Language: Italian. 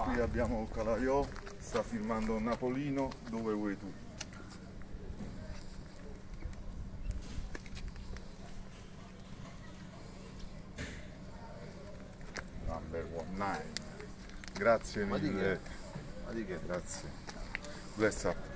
Qui abbiamo Calaiò, sta filmando Napolino, dove vuoi tu. Number 19. Grazie mille. Ma di che? Grazie. Bless up.